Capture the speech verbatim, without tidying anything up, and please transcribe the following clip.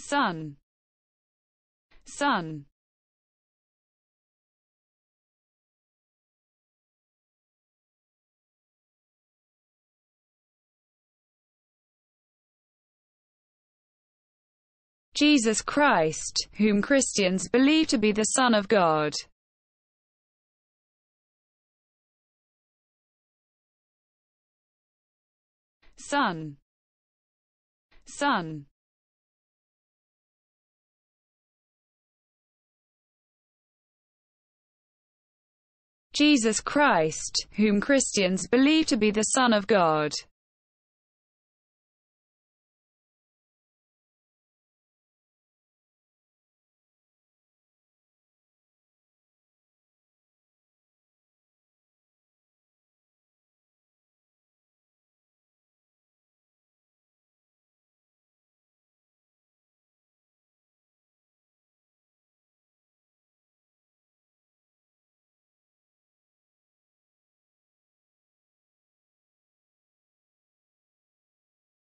Son, Son. Jesus Christ, whom Christians believe to be the Son of God. Son, Son. Jesus Christ, whom Christians believe to be the Son of God.